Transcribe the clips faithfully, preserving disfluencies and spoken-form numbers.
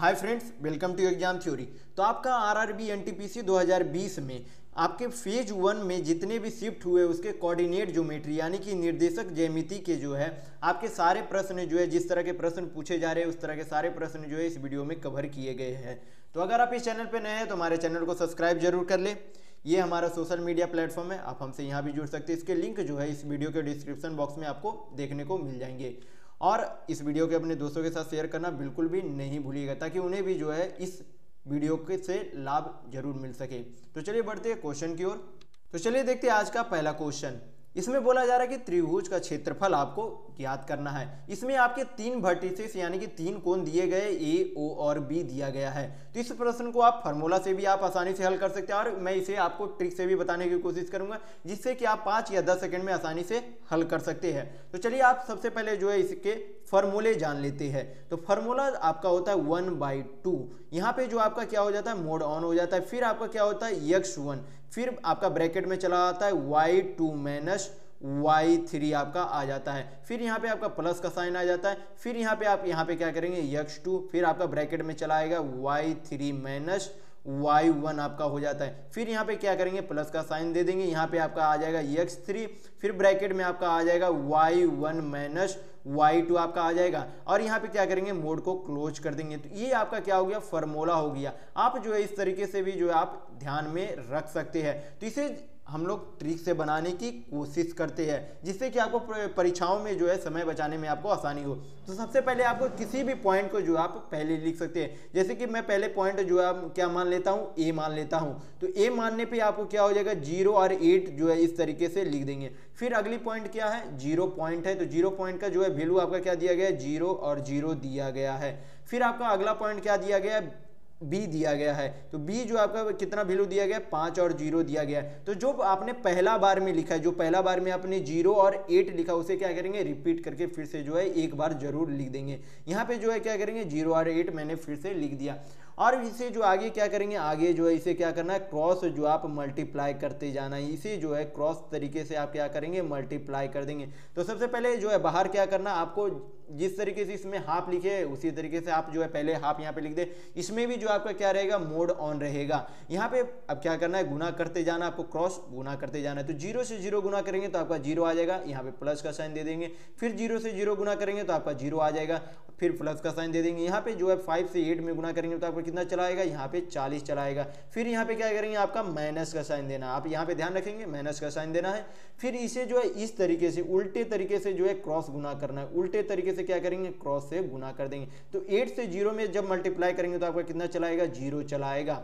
Hi friends, welcome to exam theory. तो आपका RRB NTPC दो हज़ार बीस में आपके फेज वन में जितने भी शिफ्ट हुए उसके कोऑर्डिनेट ज्योमेट्री यानी कि निर्देशक ज्यामिति के जो है आपके सारे प्रश्न जो है जिस तरह के प्रश्न पूछे जा रहे हैं उस तरह के सारे प्रश्न जो है इस वीडियो में कवर किए गए हैं। तो अगर आप इस चैनल पर नए हैं तो हमारे चैनल को सब्सक्राइब जरूर कर ले। ये हमारा सोशल मीडिया प्लेटफॉर्म है, आप हमसे यहाँ भी जुड़ सकते हैं। इसके लिंक जो है इस वीडियो के डिस्क्रिप्शन बॉक्स में आपको देखने को मिल जाएंगे। और इस वीडियो के अपने दोस्तों के साथ शेयर करना बिल्कुल भी नहीं भूलिएगा ताकि उन्हें भी जो है इस वीडियो के से लाभ जरूर मिल सके। तो चलिए बढ़ते हैं क्वेश्चन की ओर। तो चलिए देखते हैं आज का पहला क्वेश्चन। इसमें बोला जा रहा है कि त्रिभुज का क्षेत्रफल आपको ज्ञात करना है। इसमें आपके तीन वर्टिसेस यानी कि तीन कोण दिए गए, ए, ओ और बी दिया गया है। तो इस प्रश्न को आप फार्मूला से भी आप आसानी से हल कर सकते हैं और मैं इसे आपको ट्रिक से भी बताने की कोशिश करूंगा जिससे कि आप पाँच या दस सेकंड में आसानी से हल कर सकते हैं। तो चलिए आप सबसे पहले जो है इसके फॉर्मूले जान लेते हैं। तो फार्मूला आपका होता है वन बाई टू। यहाँ पे जो आपका क्या हो जाता है, मोड ऑन हो जाता है। फिर आपका क्या होता है, एक्स वन, फिर आपका ब्रैकेट में चला आता है Y two minus Y three आपका आ जाता है। फिर यहाँ पे आपका प्लस का साइन आ जाता है। फिर यहाँ पे आप यहाँ पे क्या करेंगे, एक्स टू, फिर आपका ब्रैकेट में चला आएगा Y three minus Y one आपका हो जाता है। फिर यहाँ पे क्या करेंगे, प्लस का साइन दे देंगे। यहाँ पे आपका आ जाएगा एक्स थ्री, फिर ब्रैकेट में आपका आ जाएगा Y one minus Y two आपका आ जाएगा। और यहाँ पे क्या करेंगे, मोड को क्लोज कर देंगे। तो ये आपका क्या हो गया, फार्मूला हो गया। आप जो है इस तरीके से भी जो है आप ध्यान में रख सकते हैं। तो इसे हम लोग ट्रिक से बनाने की कोशिश करते हैं जिससे कि आपको परीक्षाओं में जो है समय बचाने में आपको आसानी हो। तो सबसे पहले आपको किसी भी पॉइंट को जो आप पहले लिख सकते हैं। जैसे कि मैं पहले पॉइंट जो है क्या मान लेता हूँ, ए मान लेता हूँ। तो ए मानने पे आपको क्या हो जाएगा, जीरो और एट जो है इस तरीके से लिख देंगे। फिर अगली पॉइंट क्या है, जीरो पॉइंट है। तो जीरो पॉइंट का जो है वैल्यू आपका क्या दिया गया है, जीरो और जीरो दिया गया है। फिर आपका अगला पॉइंट क्या दिया गया है, बी दिया गया है। तो बी जो आपका कितना वैल्यू दिया गया है, पाँच और जीरो दिया गया है। तो जो आपने पहला बार में लिखा है, जो पहला बार में आपने जीरो और एट लिखा उसे क्या करेंगे, रिपीट करके फिर से जो है एक बार जरूर लिख देंगे। यहाँ पे जो है क्या करेंगे, जीरो और एट मैंने फिर से लिख दिया। और इसे जो आगे क्या करेंगे, आगे जो है इसे क्या करना है, क्रॉस जो आप मल्टीप्लाई करते जाना है। इसे जो है क्रॉस तरीके से आप क्या करेंगे, मल्टीप्लाई कर देंगे। तो सबसे पहले जो है बाहर क्या करना, आपको जिस तरीके से इसमें हाफ लिखे है उसी तरीके से आप जो है पहले हाफ यहाँ पे लिख दे। इसमें भी जो आपका क्या रहेगा, मोड ऑन रहेगा। यहाँ पे अब क्या करना है, गुना करते जाना, आपको क्रॉस गुना करते जाना है। तो जीरो से जीरो गुना करेंगे तो आपका जीरो आ जाएगा, यहाँ पे प्लस का साइन दे देंगे। फिर जीरो से जीरो गुना करेंगे तो आपका जीरो आ जाएगा, फिर प्लस का साइन दे देंगे। यहाँ पे जो है फाइव से एट में गुना करेंगे तो आपको कितना चलाएगा, यहाँ पे चालीस चलाएगा। फिर यहाँ पे क्या करेंगे, आपका माइनस का साइन देना, आप यहाँ पे ध्यान रखेंगे माइनस का साइन देना है। फिर इसे जो है इस तरीके से उल्टे तरीके से जो है क्रॉस गुना करना है। उल्टे तरीके से क्या करेंगे, क्रॉस से गुना कर देंगे। तो एट से जीरो में जब मल्टीप्लाई करेंगे तो आपका कितना चलाएगा, जीरो चलाएगा।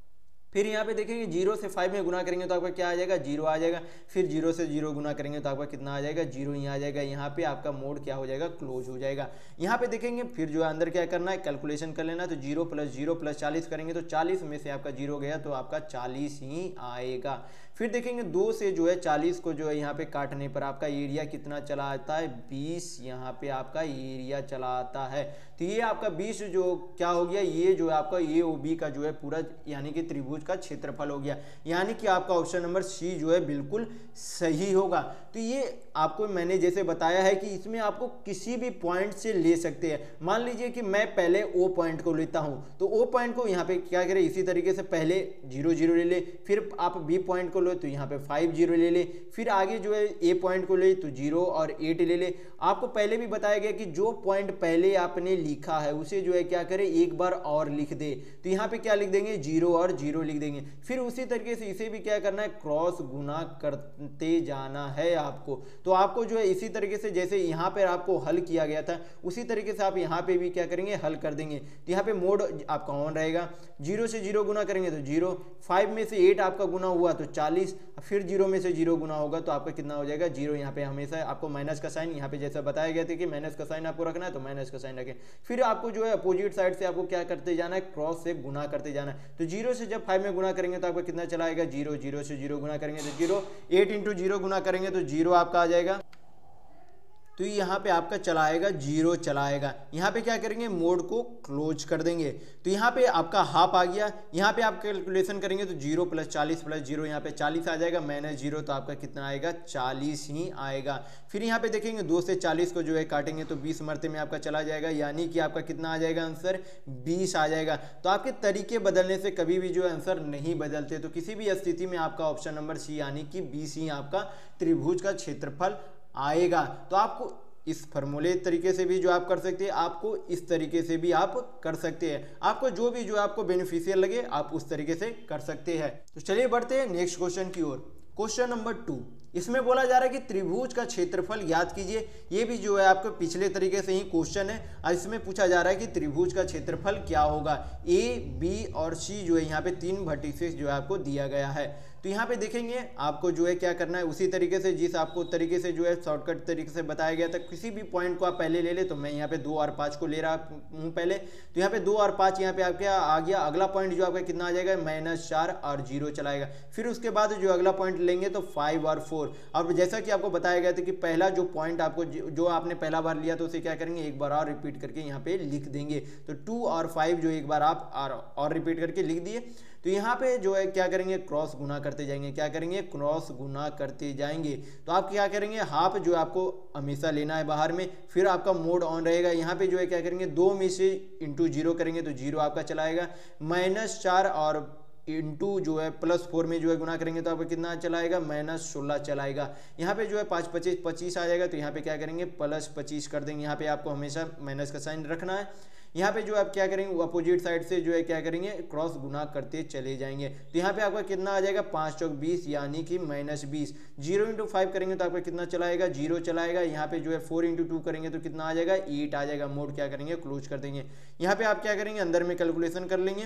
फिर यहाँ पे देखेंगे जीरो से फाइव में गुना करेंगे तो आपका क्या आ जाएगा, जीरो आ जाएगा। फिर जीरो से जीरो गुना करेंगे तो आपका कितना आ जाएगा, जीरो ही आ जाएगा। यहाँ पे आपका मोड क्या हो जाएगा, क्लोज हो जाएगा। यहाँ पे देखेंगे फिर जो है अंदर क्या करना है, कैलकुलेशन कर लेना। तो जीरो प्लस जीरो प्लस चालीस करेंगे तो चालीस में से आपका जीरो गया तो आपका चालीस ही आएगा। फिर देखेंगे दो से जो है चालीस को जो है यहाँ पे काटने पर आपका एरिया कितना चला आता है, बीस यहाँ पे आपका एरिया चला आता है। तो ये आपका बीस जो क्या हो गया, ये जो है आपका ए ओ बी का जो है पूरा यानी कि त्रिभुज का क्षेत्रफल हो गया। यानी कि आपका ऑप्शन नंबर सी जो है बिल्कुल सही होगा। तो ये आपको मैंने जैसे बताया है कि इसमें आपको किसी भी पॉइंट से ले सकते हैं। मान लीजिए कि मैं पहले ओ पॉइंट को लेता हूं तो ओ पॉइंट को यहाँ पे क्या करें, इसी तरीके से पहले जीरो जीरो ले ले। फिर आप बी पॉइंट को लो तो यहाँ पे फाइव जीरो ले ले। फिर आगे जो है ए पॉइंट को ले तो जीरो और एट ले ले। आपको पहले भी बताया गया कि जो पॉइंट पहले आपने लिखा है उसे जो है क्या करें, एक बार और लिख दे। तो यहाँ पे क्या लिख देंगे, जीरो और जीरो लिख देंगे। फिर उसी तरीके से इसे भी क्या करना है, क्रॉस गुना करते जाना है आपको। तो आपको जो है इसी तरीके से जैसे यहाँ पे आपको हल किया गया था उसी तरीके से आप यहाँ पे भी क्या करेंगे, हल कर देंगे। तो यहाँ पे मोड आपका ऑन रहेगा। जीरो से जीरो गुना करेंगे तो जीरो, फाइव में से एट आपका गुना हुआ तो चालीस, फिर जीरो में से जीरो गुना होगा तो आपका कितना हो जाएगा, जीरो। यहाँ पे हमेशा आपको माइनस का साइन, यहाँ पे जैसा बताया गया था कि माइनस का साइन आपको रखना है तो माइनस का साइन रखें। फिर आपको जो है अपोजिट साइड से आपको क्या करते जाना है, क्रॉस से गुना करते जाना है। तो जीरो से जब फाइव में गुना करेंगे तो आपका कितना चलाएगा, जीरो। जीरो से जीरो गुना करेंगे तो जीरो, एट इंटू जीरो गुना करेंगे तो जीरो आपका आ जाएगा। तो यहाँ पे आपका चला आएगा जीरो चला आएगा। यहाँ पे क्या करेंगे, मोड को क्लोज कर देंगे। तो यहाँ पे आपका हाफ आ गया। यहाँ पे आप कैलकुलेशन करेंगे तो जीरो प्लस चालीस प्लस जीरो यहाँ पे चालीस आ जाएगा, माइनस जीरो तो आपका कितना आएगा, चालीस ही आएगा। फिर यहाँ पे देखेंगे दो से चालीस को जो है काटेंगे तो बीस मरते में आपका चला जाएगा, यानी कि आपका कितना आ जाएगा आंसर, बीस आ जाएगा। तो आपके तरीके बदलने से कभी भी जो आंसर नहीं बदलते, तो किसी भी स्थिति में आपका ऑप्शन नंबर सी यानी कि बीस ही आपका त्रिभुज का क्षेत्रफल आएगा। तो आपको इस फॉर्मूले तरीके से भी जो आप कर सकते हैं, आपको इस तरीके से भी आप कर सकते हैं। आपको जो भी जो आपको बेनिफिशियल लगे आप उस तरीके से कर सकते हैं। तो चलिए बढ़ते हैं नेक्स्ट क्वेश्चन की ओर। क्वेश्चन नंबर टू, इसमें बोला जा रहा है कि त्रिभुज का क्षेत्रफल याद कीजिए। ये भी जो है आपको पिछले तरीके से ही क्वेश्चन है, और इसमें पूछा जा रहा है कि त्रिभुज का क्षेत्रफल क्या होगा। ए, बी और सी जो है यहाँ पे तीन वर्टिसेस जो है आपको दिया गया है। तो यहाँ पे देखेंगे आपको जो है क्या करना है, उसी तरीके से जिस आपको तरीके से जो है शॉर्टकट तरीके से बताया गया था, किसी भी पॉइंट को आप पहले ले ले। तो मैं यहाँ पे दो और पाँच को ले रहा हूँ पहले। तो यहाँ पे दो और पाँच यहाँ पे आपके आ गया। अगला पॉइंट जो आपका कितना आ जाएगा, माइनस चार और जीरो चलाएगा। फिर उसके बाद जो अगला पॉइंट लेंगे तो फाइव और फोर। अब जैसा कि आपको बताया गया था कि पहला जो पॉइंट आपको जो आपने पहला बार लिया तो उसे क्या करेंगे, एक बार और रिपीट करके यहाँ पे लिख देंगे। तो टू और फाइव जो एक बार आप और रिपीट करके लिख दिए। तो यहाँ पे जो है क्या करेंगे, क्रॉस गुना करते जाएंगे। क्या करेंगे, क्रॉस गुना करते जाएंगे। तो आप क्या करेंगे, हाफ जो आपको हमेशा लेना है बाहर में। फिर आपका मोड ऑन रहेगा। यहाँ पे जो है क्या करेंगे, दो में से इंटू जीरो करेंगे तो जीरो आपका चलाएगा। माइनस चार और इंटू जो है प्लस फोर में जो है गुना करेंगे तो आपको कितना चलाएगा, माइनस सोलह चलाएगा। यहाँ पे जो है पाँच पच्चीस पच्चीस आ जाएगा। तो यहाँ पे क्या करेंगे, प्लस पच्चीस कर देंगे। यहाँ पे आपको हमेशा माइनस का साइन रखना है। यहाँ पे जो आप क्या करेंगे, अपोजिट साइड से जो है क्या करेंगे, क्रॉस गुना करते चले जाएंगे। तो यहाँ पे आपका कितना आ जाएगा, पाँच चौक बीस यानी कि माइनस बीस। जीरो इंटू फाइव करेंगे तो आपका कितना चलाएगा, जीरो चलाएगा। यहाँ पे जो है फोर इंटू टू करेंगे तो कितना आ जाएगा, एट आ जाएगा। मोड क्या करेंगे, क्लोज कर देंगे। यहाँ पे आप क्या करेंगे, अंदर में कैलकुलेशन कर लेंगे।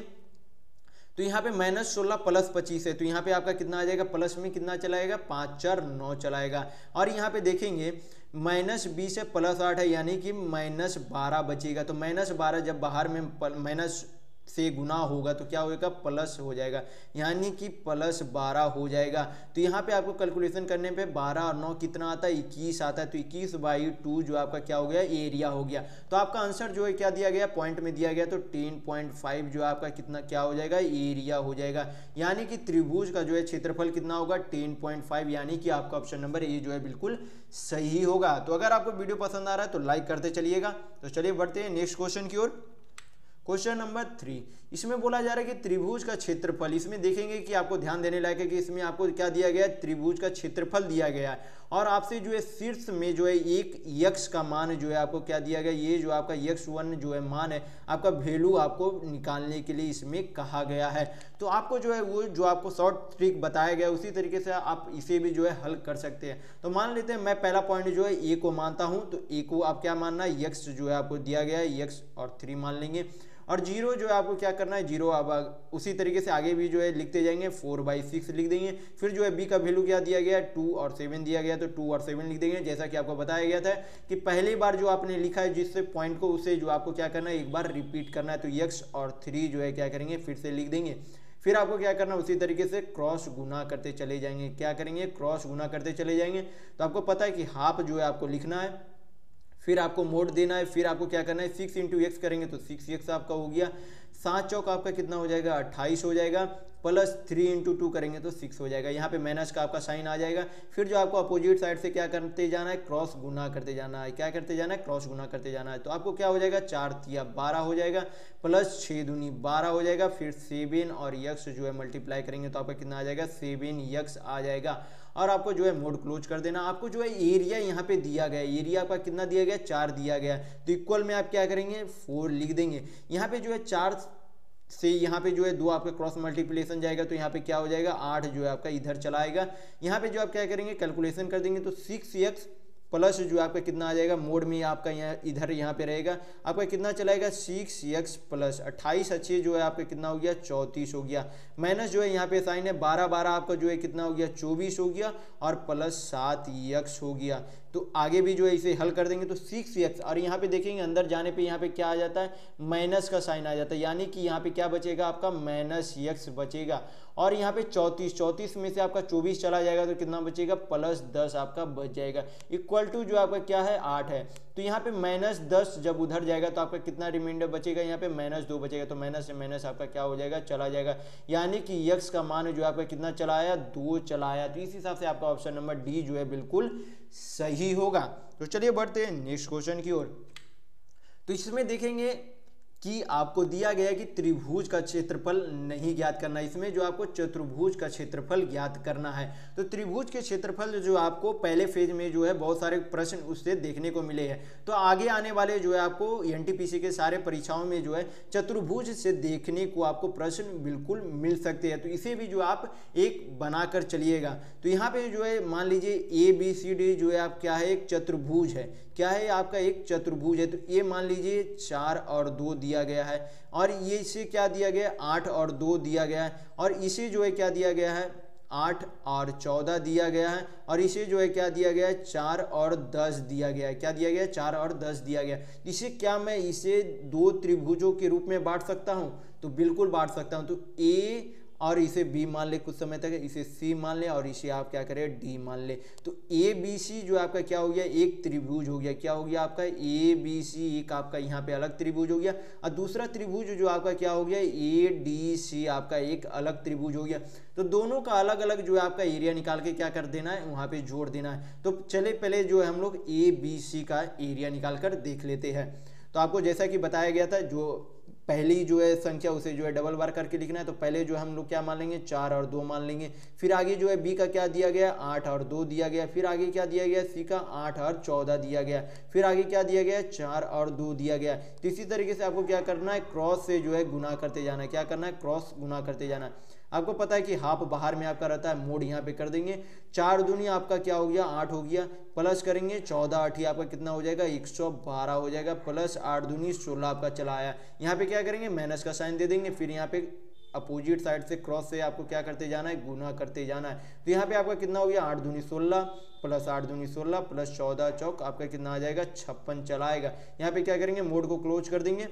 तो यहाँ पे माइनस सोलह प्लस पच्चीस है। तो यहाँ पे आपका कितना आ जाएगा, प्लस में कितना चलाएगा, पाँच चार नौ चलाएगा। और यहाँ पे देखेंगे माइनस बीस है प्लस आठ है, यानी कि माइनस बारह बचेगा। तो माइनस बारह जब बाहर में माइनस से गुना होगा तो क्या होगा, प्लस हो जाएगा, यानी कि प्लस बारह हो जाएगा। तो यहाँ पे आपको कैलकुलेशन करने पे बारह और नौ कितना आता है, इक्कीस आता है। तो इक्कीस बाई टू जो आपका क्या हो गया, एरिया हो गया। तो आपका आंसर जो है क्या दिया गया, पॉइंट में दिया गया। तो टेन पॉइंट फाइव जो आपका कितना क्या हो जाएगा, एरिया हो जाएगा। यानी कि त्रिभुज का जो है क्षेत्रफल कितना होगा, टेन पॉइंट फाइव, यानी कि आपका ऑप्शन नंबर ए जो है बिल्कुल सही होगा। तो अगर आपको वीडियो पसंद आ रहा है तो लाइक करते चलिएगा। तो चलिए बढ़ते हैं नेक्स्ट क्वेश्चन की ओर। क्वेश्चन नंबर थ्री, इसमें बोला जा रहा है कि त्रिभुज का क्षेत्रफल, इसमें देखेंगे कि आपको ध्यान देने लायक है कि इसमें आपको क्या दिया गया है, त्रिभुज का क्षेत्रफल दिया गया है। और आपसे जो है शीर्ष में जो है एक यक्ष का मान जो है आपको क्या दिया गया, ये जो आपका यक्ष वन जो है मान है, आपका वैल्यू आपको निकालने के लिए इसमें कहा गया है। तो आपको जो है वो जो आपको शॉर्ट ट्रिक बताया गया उसी तरीके से आप इसे भी जो है हल कर सकते हैं। तो मान लेते हैं मैं पहला पॉइंट जो है ए को मानता हूँ। तो ए को आप क्या मानना है, यक्ष जो है आपको दिया गया है, यक्ष और थ्री मान लेंगे। और जीरो जो है आपको क्या करना है, जीरो आप उसी तरीके से आगे भी जो है लिखते जाएंगे, फोर बाई सिक्स लिख देंगे। फिर जो है बी का वैल्यू क्या दिया गया है, टू और सेवन दिया गया, तो टू और सेवन लिख देंगे। जैसा कि आपको बताया गया था कि पहली बार जो आपने लिखा है जिससे पॉइंट को, उसे जो आपको क्या करना है, एक बार रिपीट करना है। तो यक्स और थ्री जो है क्या करेंगे, फिर से लिख देंगे। फिर आपको क्या करना है, उसी तरीके से क्रॉस गुना करते चले जाएंगे। क्या करेंगे, क्रॉस गुना करते चले जाएंगे। तो आपको पता है कि हाफ जो है आपको लिखना है, फिर आपको मोड देना है। फिर आपको क्या करना है, सिक्स इंटू एक्स करेंगे तो सिक्स एक्स आपका हो गया। सात चौक आपका कितना हो जाएगा, अट्ठाईस हो जाएगा। प्लस थ्री इंटू टू करेंगे तो सिक्स हो जाएगा। यहाँ पे माइनस का आपका साइन आ जाएगा। फिर जो आपको अपोजिट साइड से क्या करते जाना है, क्रॉस गुना करते जाना है। क्या करते जाना है, क्रॉस गुना करते जाना है। तो आपको क्या हो जाएगा, चार तिया बारह हो जाएगा, प्लस छः दूनी बारह हो जाएगा। फिर सेवन और यक्स जो है मल्टीप्लाई करेंगे तो आपका कितना आ जाएगा, सेवन यक्स आ जाएगा। और आपको जो है मोड क्लोज कर देना। आपको जो है एरिया यहाँ पे दिया गया, एरिया आपका कितना दिया गया, चार दिया गया। तो इक्वल में आप क्या करेंगे, फोर लिख देंगे। यहाँ पे जो है चार से यहाँ पे जो है दो आपका क्रॉस मल्टीप्लिकेशन जाएगा तो यहाँ पे क्या हो जाएगा, आठ जो है आपका इधर चला आएगा। यहाँ पे जो आप क्या करेंगे, कैलकुलेशन कर देंगे तो सिक्स एक्स प्लस जो आपका कितना आ जाएगा, मोड में आपका यहाँ इधर यहाँ पे रहेगा, आपका कितना चलाएगा, सिक्स एक्स प्लस अट्ठाईस अच्छे जो है आपका कितना हो गया, चौंतीस हो गया। माइनस जो है यहाँ पे साइन है, बारह बारह आपका जो है कितना हो गया, चौबीस हो गया। और प्लस सात एक्स हो गया। तो आगे भी जो है इसे हल कर देंगे तो सिक्स एक्स, और यहाँ पे देखेंगे अंदर जाने पे यहाँ पे क्या आ जाता है, माइनस का साइन आ जाता है, यानी कि यहाँ पे क्या बचेगा आपका माइनस एक्स बचेगा। और यहाँ पे चौंतीस चौंतीस में से आपका चौबीस चला जाएगा तो कितना बचेगा, प्लस दस आपका बच जाएगा, इक्वल टू जो आपका क्या है आठ है। तो यहाँ पे माइनस दस जब उधर जाएगा तो आपका कितना रिमाइंडर बचेगा, यहाँ पे माइनस दो बचेगा, तो माइनस से माइनस आपका क्या हो जाएगा, चला जाएगा, यानी कि यक्स का मान जो आपका कितना चला आया, दो चला आया। तो इस हिसाब से आपका ऑप्शन नंबर डी जो है बिल्कुल सही होगा। तो चलिए बढ़ते हैं नेक्स्ट क्वेश्चन की ओर। तो इसमें देखेंगे कि आपको दिया गया है कि त्रिभुज का क्षेत्रफल नहीं ज्ञात करना, इसमें जो आपको चतुर्भुज का क्षेत्रफल ज्ञात करना है। तो त्रिभुज के क्षेत्रफल जो आपको पहले फेज में जो है बहुत सारे प्रश्न उससे देखने को मिले हैं, तो आगे आने वाले जो है आपको एनटीपीसी के सारे परीक्षाओं में जो है चतुर्भुज से देखने को आपको प्रश्न बिल्कुल मिल सकते हैं। तो इसे भी जो आप एक बनाकर चलिएगा। तो यहाँ पे जो है मान लीजिए ए बी सी डी जो है आप क्या है, एक चतुर्भुज है, क्या है आपका एक चतुर्भुज है। तो ये मान लीजिए चार और दो दिया गया है, और ये इसे क्या दिया गया है, आठ और दो दिया गया है, और इसे जो है क्या दिया गया है, आठ और चौदह दिया गया है, और इसे जो है क्या दिया गया है, चार और दस दिया गया है। क्या दिया गया है, चार और दस दिया गया। इसे क्या मैं इसे दो त्रिभुजों के रूप में बांट सकता हूं, तो बिल्कुल बांट सकता हूं। तो ए और इसे बी मान ले कुछ समय तक, इसे सी मान ले, और इसे आप क्या करें डी मान ले। तो ए बी सी जो आपका क्या हो गया, एक त्रिभुज हो गया। क्या हो गया आपका, ए बी सी एक आपका यहाँ पे अलग त्रिभुज हो गया, और दूसरा त्रिभुज जो आपका क्या हो गया, ए डी सी आपका एक अलग त्रिभुज हो गया। तो दोनों का अलग अलग जो है आपका एरिया निकाल के क्या कर देना है, वहाँ पे जोड़ देना है। तो चले पहले जो है हम लोग ए बी सी का एरिया निकाल कर देख लेते हैं। तो आपको जैसा कि बताया गया था, जो पहली जो है संख्या उसे जो है डबल बार करके लिखना है। तो पहले जो हम लोग क्या मान लेंगे, चार और दो मान लेंगे। फिर आगे जो है बी का क्या दिया गया, आठ और दो दिया गया। फिर आगे क्या दिया गया, सी का आठ और चौदह दिया गया। फिर आगे क्या दिया गया, चार और दो दिया गया। तो इसी तरीके से आपको क्या करना है, क्रॉस से जो है गुना करते जाना है। क्या करना है, क्रॉस गुना करते जाना है। आपको पता है कि हाफ बाहर में आपका रहता है, मोड यहाँ पे कर देंगे। चार दूनी आपका क्या हो गया, आठ हो गया, प्लस करेंगे चौदह आठी आपका कितना हो जाएगा, एक सौ बारह हो जाएगा, प्लस आठ दूनी सोलह आपका चला आया। यहाँ पे क्या करेंगे, माइनस का साइन दे देंगे। फिर यहाँ पे अपोजिट साइड से क्रॉस से आपको क्या करते जाना है, गुना करते जाना है। तो यहाँ पे आपका कितना हो गया, आठ दूनी सोलह प्लस आठ दूनी सोलह प्लस चौदह चौक आपका कितना आ जाएगा, छप्पन चला आएगा। यहाँ पे क्या करेंगे, मोड को क्लोज कर देंगे।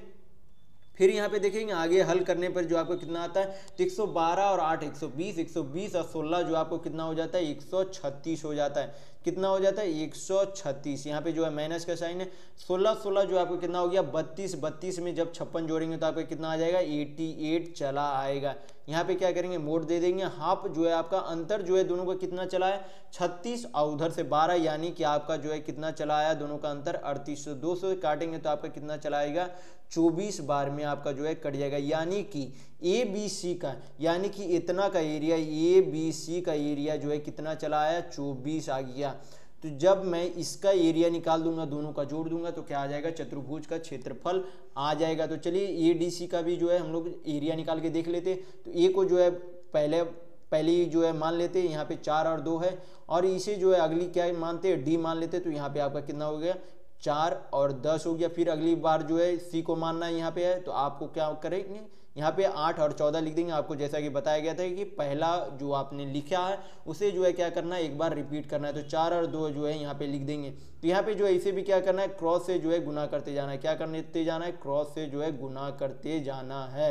फिर यहाँ पे देखेंगे आगे हल करने पर जो आपको कितना आता है, तो एक सौ बारह और आठ एक सौ बीस, एक सौ बीस और सोलह जो आपको कितना हो जाता है, एक सौ छत्तीस हो जाता है। कितना हो जाता है, एक सौ छत्तीस। यहाँ पे जो है माइनस का साइन है। सोलह सोलह जो आपको कितना हो गया, बत्तीस, बत्तीस में जब छप्पन जोड़ेंगे तो आपको कितना आ जाएगा, अठासी चला आएगा। यहाँ पे क्या करेंगे, मोड दे देंगे। हाफ जो है आपका अंतर जो है दोनों का कितना चला है, छत्तीस, और उधर से बारह, यानी कि आपका जो है कितना चला आया, दोनों का अंतर अड़तीस। दो सौ काटेंगे तो आपका कितना चला आएगा, चौबीस बार में आपका जो है कट जाएगा। यानी कि ए बी सी का, यानी कि इतना का एरिया, ए बी सी का एरिया जो है कितना चला आया, चौबीस आ गया। तो जब मैं इसका एरिया निकाल दूंगा, दोनों का जोड़ दूंगा, तो क्या आ जाएगा, चतुर्भुज का क्षेत्रफल आ जाएगा। तो चलिए ए डी सी का भी जो है हम लोग एरिया निकाल के देख लेते। तो ए को जो है पहले पहली जो है मान लेते हैं, यहाँ पे चार और दो है, और इसे जो है अगली क्या मानते हैं, डी मान लेते। तो यहाँ पे आपका कितना हो गया, चार और दस हो गया। फिर अगली बार जो है सी को मानना है, यहाँ पे है, तो आपको क्या करेंगे, यहाँ पे आठ और चौदह लिख देंगे। आपको जैसा कि बताया गया था कि पहला जो आपने लिखा है उसे जो है क्या करना है, एक बार रिपीट करना है। तो चार और दो जो है यहाँ पे लिख देंगे। तो यहाँ पे जो है इसे भी क्या करना है, क्रॉस से जो है गुना करते जाना है। क्या करते जाना है, क्रॉस से जो है गुना करते जाना है।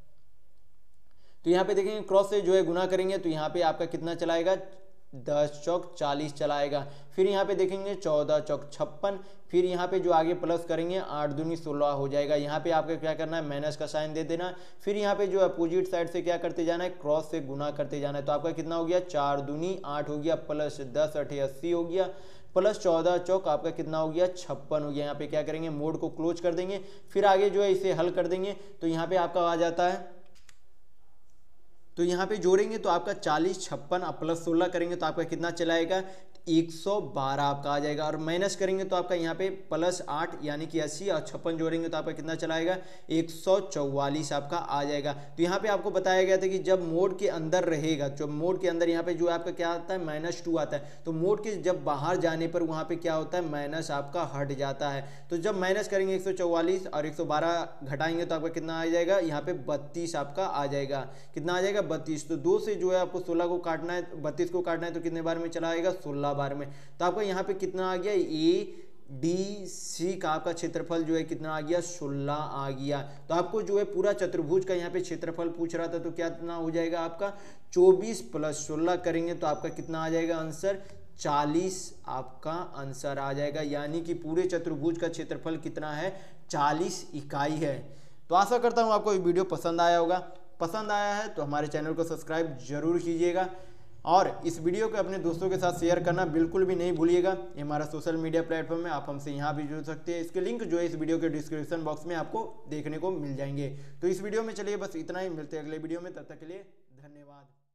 तो यहाँ पे देखेंगे क्रॉस से जो है गुना करेंगे तो यहाँ पे आपका कितना चलाएगा, दस चौक चालीस चलाएगा। फिर यहाँ पे देखेंगे चौदह चौक छप्पन। फिर यहाँ पे जो आगे प्लस करेंगे आठ दूनी सोलह हो जाएगा। यहाँ पे आपको क्या करना है, माइनस का साइन दे देना। फिर यहाँ पे जो अपोजिट साइड से क्या करते जाना है, क्रॉस से गुना करते जाना है। तो आपका कितना हो गया, चार दूनी आठ हो गया, प्लस दस अठे अस्सी हो गया, प्लस चौदह चौक आपका कितना हो गया, छप्पन हो गया। यहाँ पे क्या करेंगे, मोड को क्लोज कर देंगे। फिर आगे जो है इसे हल कर देंगे। तो यहाँ पे आपका आ जाता है, तो यहाँ पे जोड़ेंगे तो आपका चालीस छप्पन और प्लस सोलह करेंगे तो आपका कितना चलाएगा, एक सौ बारह आपका आ जाएगा। और माइनस करेंगे तो आपका यहाँ पे प्लस आठ यानी कि अस्सी, और छप्पन जोड़ेंगे तो आपका कितना चलाएगा, एक सौ चौवालीस आपका आ जाएगा। तो यहाँ पे आपको बताया गया था कि जब मोड के अंदर रहेगा, जब मोड के अंदर यहाँ पे जो आपका क्या आता है, माइनस टू आता है। तो मोड के जब बाहर जाने पर वहाँ पे क्या होता है, माइनस आपका हट जाता है। तो जब माइनस करेंगे एक सौ चौवालीस और एक सौ बारह घटाएंगे तो आपका कितना आ जाएगा, यहाँ पे बत्तीस आपका आ जाएगा। कितना आ जाएगा, बत्तीस। तो दो से जो है आपको सोलह को काटना है, बत्तीस को काटना है तो कितने बार में चला आएगा, सोलह बार में। तो आपका यहाँ पे कितना आ गया, ए डी सी का आपका क्षेत्रफल जो है कितना आ गया, सोलह आ गया। तो आपको जो है पूरा चतुर्भुज का यहाँ पे क्षेत्रफल पूछ रहा था, तो क्या कितना हो जाएगा आपका, चौबीस प्लस सोलह करेंगे तो आपका कितना आ जाएगा आंसर, चालीस आपका आंसर आ जाएगा। यानी कि पूरे चतुर्भुज का क्षेत्रफल कितना है, चालीस इकाई है। तो आशा करता हूँ आपको ये वीडियो पसंद आया होगा। पसंद आया है तो हमारे चैनल को सब्सक्राइब जरूर कीजिएगा और इस वीडियो को अपने दोस्तों के साथ शेयर करना बिल्कुल भी नहीं भूलिएगा। ये हमारा सोशल मीडिया प्लेटफॉर्म है, आप हमसे यहाँ भी जुड़ सकते हैं। इसके लिंक जो है इस वीडियो के डिस्क्रिप्शन बॉक्स में आपको देखने को मिल जाएंगे। तो इस वीडियो में चलिए बस इतना ही, मिलते हैं अगले वीडियो में, तब तक के लिए धन्यवाद।